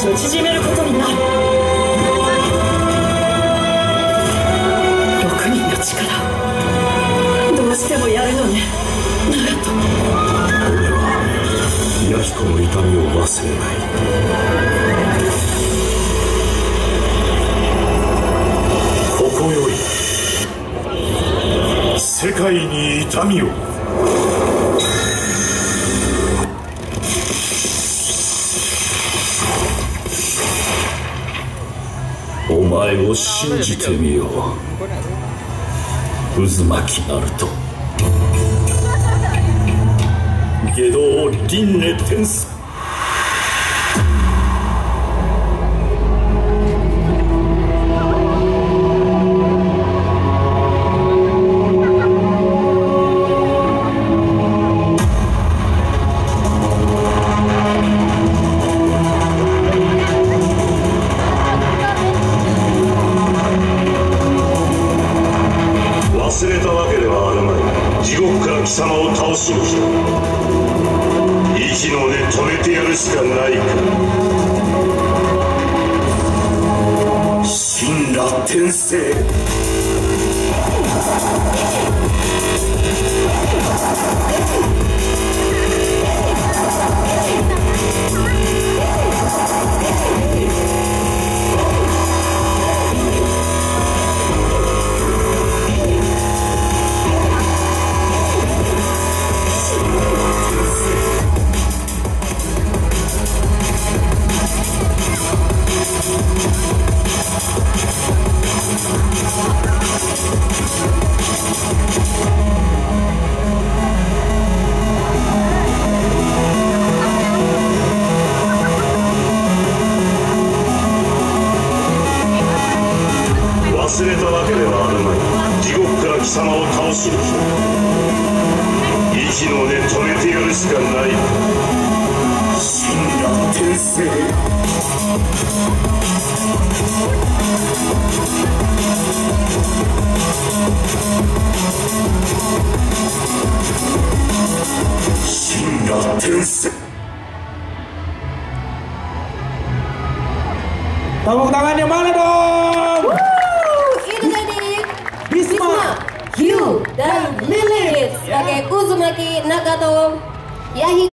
ちを縮めることになる。6人の力どうしてもやるよね、ナルト。 俺は弥彦の痛みを忘れない。ここより世界に痛みを。お前を信じてみよう、渦巻ナルト。外道輪廻転生。忘れたわけではあるまい。地獄から貴様を倒しに来た。息の根止めてやるしかないか。神羅転生。忘れたわけではあるまい。地獄から貴様を倒しに来た。息の根止めてやるしかない。神羅転生。神羅転生。 Tepuk tangan yang mana dong? Itu tadi Bisma, Hyu, dan Lilith sebagai Uzumaki Nagato Yahiko.